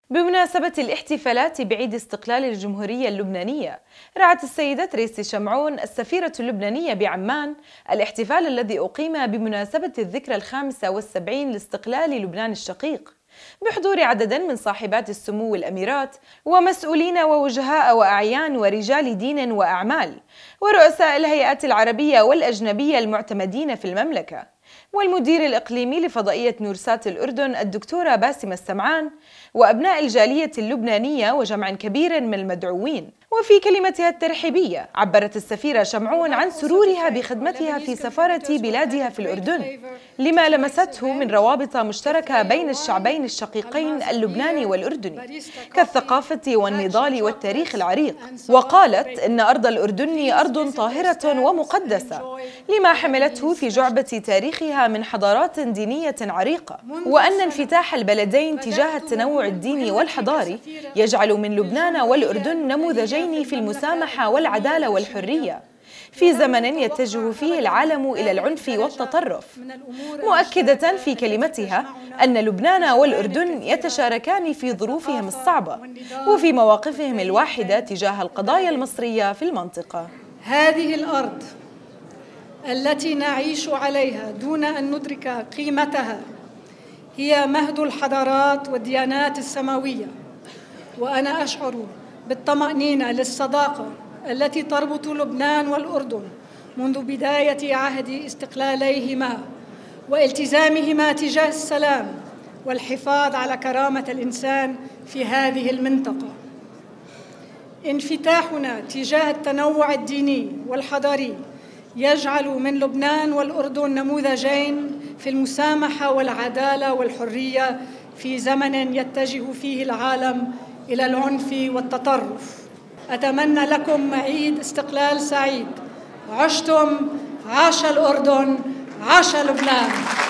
بمناسبة الاحتفالات بعيد استقلال الجمهورية اللبنانية، رعت السيدة تريسي شمعون السفيرة اللبنانية بعمان الاحتفال الذي أقيم بمناسبة الذكرى 75 لاستقلال لبنان الشقيق، بحضور عدد من صاحبات السمو الأميرات ومسؤولين ووجهاء وأعيان ورجال دين وأعمال ورؤساء الهيئات العربية والأجنبية المعتمدين في المملكة، والمدير الإقليمي لفضائية نورسات الأردن الدكتورة باسمة السمعان، وأبناء الجالية اللبنانية وجمع كبير من المدعوين. وفي كلمتها الترحيبية عبرت السفيرة شمعون عن سرورها بخدمتها في سفارة بلادها في الأردن لما لمسته من روابط مشتركة بين الشعبين الشقيقين اللبناني والأردني كالثقافة والنضال والتاريخ العريق، وقالت إن أرض الأردن أرض طاهرة ومقدسة لما حملته في جعبة تاريخها من حضارات دينية عريقة، وأن انفتاح البلدين تجاه التنوع الديني والحضاري يجعل من لبنان والأردن نموذجين في المسامحة والعدالة والحرية في زمن يتجه فيه العالم إلى العنف والتطرف، مؤكدة في كلمتها أن لبنان والأردن يتشاركان في ظروفهم الصعبة وفي مواقفهم الواحدة تجاه القضايا المصرية في المنطقة. هذه الأرض التي نعيش عليها دون أن ندرك قيمتها هي مهد الحضارات والديانات السماوية، وأنا أشعر بالطمأنينة للصداقة التي تربط لبنان والأردن منذ بداية عهد استقلاليهما والتزامهما تجاه السلام والحفاظ على كرامة الإنسان في هذه المنطقة. انفتاحنا تجاه التنوع الديني والحضاري يجعل من لبنان والأردن نموذجين في المسامحة والعدالة والحرية في زمن يتجه فيه العالم إلى العنف والتطرف. أتمنى لكم عيد استقلال سعيد. عشتم، عاش الأردن، عاش لبنان.